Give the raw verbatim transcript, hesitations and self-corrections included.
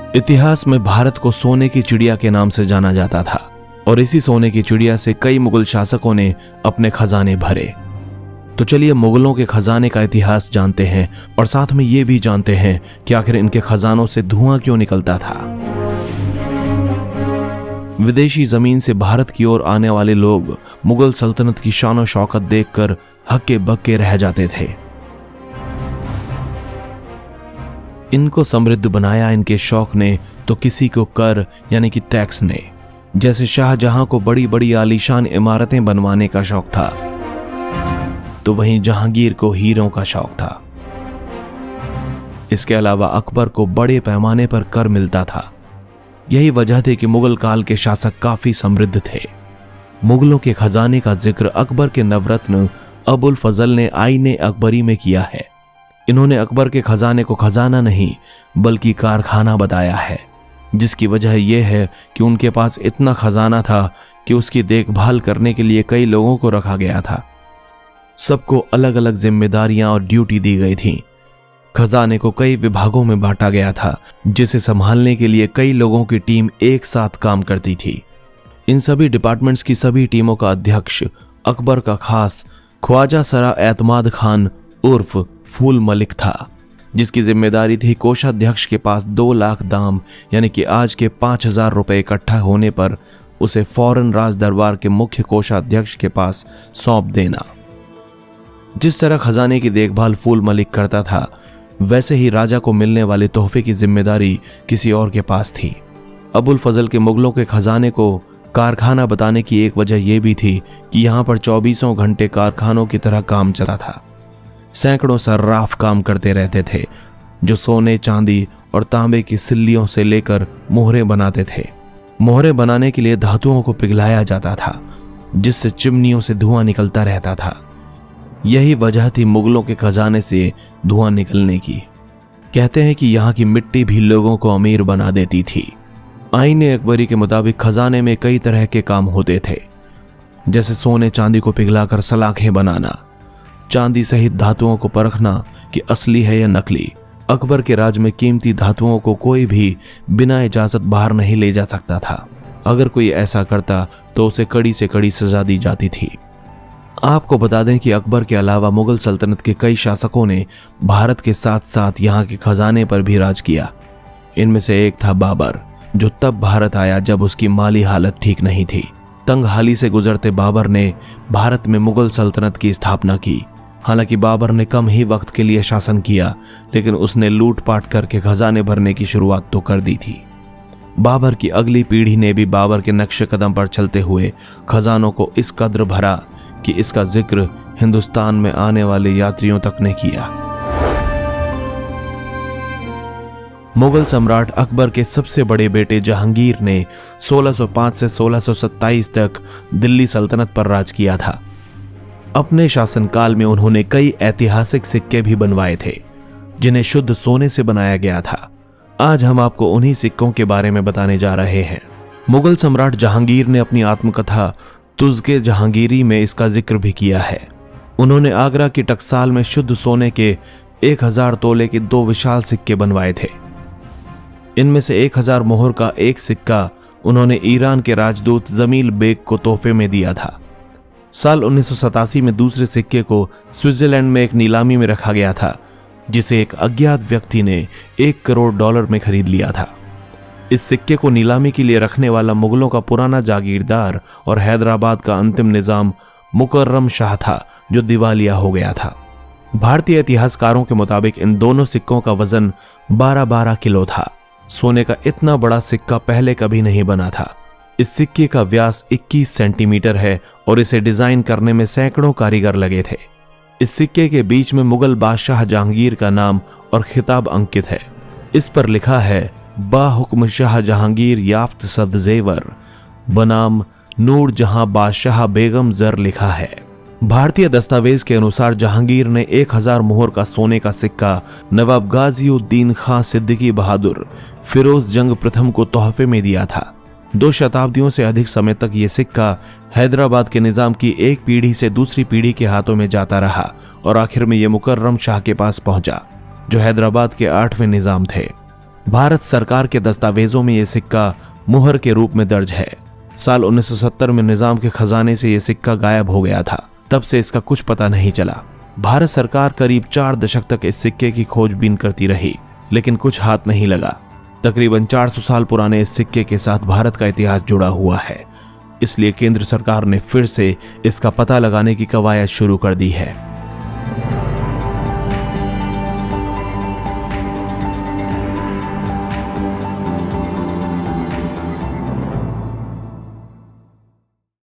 इतिहास में भारत को सोने की चिड़िया के नाम से जाना जाता था और इसी सोने की चिड़िया से कई मुगल शासकों ने अपने खजाने भरे। तो चलिए मुगलों के खजाने का इतिहास जानते हैं और साथ में ये भी जानते हैं कि आखिर इनके खजानों से धुआं क्यों निकलता था। विदेशी जमीन से भारत की ओर आने वाले लोग मुगल सल्तनत की शान और शौकत देखकर हक्के बक्के रह जाते थे। इनको समृद्ध बनाया इनके शौक ने तो किसी को कर यानी कि टैक्स ने। जैसे शाहजहां को बड़ी बड़ी आलीशान इमारतें बनवाने का शौक था, तो वहीं जहांगीर को हीरों का शौक था। इसके अलावा अकबर को बड़े पैमाने पर कर मिलता था। यही वजह थी कि मुगल काल के शासक काफी समृद्ध थे। मुगलों के खजाने का जिक्र अकबर के नवरत्न अबुल फजल ने आईने अकबरी में किया है। इन्होंने अकबर के खजाने को खजाना नहीं बल्कि कारखाना बताया है, जिसकी वजह यह है कि उनके पास इतना खजाना था कि उसकी देखभाल करने के लिए कई लोगों को रखा गया था। सबको अलग अलग जिम्मेदारियां और ड्यूटी दी गई थी। खजाने को कई विभागों में बांटा गया था, जिसे संभालने के लिए कई लोगों की टीम एक साथ काम करती थी। इन सभी डिपार्टमेंट्स की सभी टीमों का अध्यक्ष अकबर का खास ख्वाजा सरा एतमाद खान उर्फ फूल मलिक था, जिसकी जिम्मेदारी थी कोषाध्यक्ष के पास दो लाख दाम यानी कि आज के पांच हजार रुपए इकट्ठा होने पर उसे फौरन राज दरबार के मुख्य कोषाध्यक्ष के पास सौंप देना। जिस तरह खजाने की देखभाल फूल मलिक करता था, वैसे ही राजा को मिलने वाले तोहफे की जिम्मेदारी किसी और के पास थी। अबुल फजल के मुगलों के खजाने को कारखाना बताने की एक वजह यह भी थी कि यहां पर चौबीसों घंटे कारखानों की तरह काम चला था। सैकड़ों सर्राफ काम करते रहते थे, जो सोने, चांदी और तांबे की सिल्लियों से लेकर मोहरे बनाते थे। मोहरे बनाने के लिए धातुओं को पिघलाया जाता था, जिससे चिमनियों से धुआं निकलता रहता था। यही वजह थी मुगलों के खजाने से धुआं निकलने की। कहते हैं कि यहाँ की मिट्टी भी लोगों को अमीर बना देती थी। आईने अकबरी के मुताबिक खजाने में कई तरह के काम होते थे, जैसे सोने चांदी को पिघलाकर सलाखें बनाना, चांदी सहित धातुओं को परखना कि असली है या नकली। अकबर के राज में कीमती धातुओं को कोई भी बिना इजाजत बाहर नहीं ले जा सकता था। अगर कोई ऐसा करता तो उसे कड़ी से कड़ी सजा दी जाती थी। आपको बता दें कि अकबर के अलावा मुगल सल्तनत के कई शासकों ने भारत के साथ साथ यहाँ के खजाने पर भी राज किया। इनमें से एक था बाबर, जो तब भारत आया जब उसकी माली हालत ठीक नहीं थी। तंग हाली से गुजरते बाबर ने भारत में मुगल सल्तनत की स्थापना की। हालांकि बाबर ने कम ही वक्त के लिए शासन किया, लेकिन उसने लूटपाट करके खजाने भरने की शुरुआत तो कर दी थी। बाबर की अगली पीढ़ी ने भी बाबर के नक्शे कदम पर चलते हुए खजानों को इस कद्र भरा कि इसका जिक्र हिंदुस्तान में आने वाले यात्रियों तक ने किया। मुगल सम्राट अकबर के सबसे बड़े बेटे जहांगीर ने सोलह सौ पाँच से सोलह सौ सत्ताईस तक दिल्ली सल्तनत पर राज किया था। अपने शासनकाल में उन्होंने कई ऐतिहासिक सिक्के भी बनवाए थे, जिन्हें शुद्ध सोने से बनाया गया था। आज हम आपको उन्हीं सिक्कों के बारे में बताने जा रहे हैं। मुगल सम्राट जहांगीर ने अपनी आत्मकथा तुज़्के जहांगीरी में इसका जिक्र भी किया है। उन्होंने आगरा की टकसाल में शुद्ध सोने के एक हजार तोले के दो विशाल सिक्के बनवाए थे। इनमें से एक हजार मोहर का एक सिक्का उन्होंने ईरान के राजदूत जमील बेग को तोहफे में दिया था। साल उन्नीस सौ सतासी में दूसरे सिक्के को स्विट्जरलैंड में एक नीलामी में रखा गया था, जिसे एक अज्ञात व्यक्ति ने एक करोड़ डॉलर में खरीद लिया था। इस सिक्के को नीलामी के लिए रखने वाला मुगलों का पुराना जागीरदार और हैदराबाद का अंतिम निजाम मुकर्रम शाह था, जो दिवालिया हो गया था। भारतीय इतिहासकारों के मुताबिक इन दोनों सिक्कों का वजन बारह बारह किलो था। सोने का इतना बड़ा सिक्का पहले कभी नहीं बना था। इस सिक्के का व्यास इक्कीस सेंटीमीटर है और इसे डिजाइन करने में सैकड़ों कारीगर लगे थे। इस सिक्के के बीच में मुगल बादशाह जहांगीर का नाम और खिताब अंकित है। इस पर लिखा है बाहुक्म शाह जहांगीर याफ्त सद जेवर बनाम नूर जहां बादशाह बेगम जर लिखा है। भारतीय दस्तावेज के अनुसार जहांगीर ने एक हजार मोहर का सोने का सिक्का नवाब गाजिउद्दीन खां सिद्दीकी बहादुर फिरोज जंग प्रथम को तोहफे में दिया था। दो शताब्दियों से अधिक समय तक ये सिक्का हैदराबाद के निजाम की एक पीढ़ी से दूसरी पीढ़ी के हाथों में जाता रहा और आखिर में ये मुकर्रम शाह के पास पहुंचा, जो हैदराबाद के आठवें निजाम थे। भारत सरकार के दस्तावेजों में यह सिक्का मुहर के रूप में दर्ज है। साल उन्नीस सौ सत्तर में निजाम के खजाने से यह सिक्का गायब हो गया था। तब से इसका कुछ पता नहीं चला। भारत सरकार करीब चार दशक तक इस सिक्के की खोजबीन करती रही, लेकिन कुछ हाथ नहीं लगा। तकरीबन चार सौ साल पुराने इस सिक्के के साथ भारत का इतिहास जुड़ा हुआ है, इसलिए केंद्र सरकार ने फिर से इसका पता लगाने की कवायद शुरू कर दी है।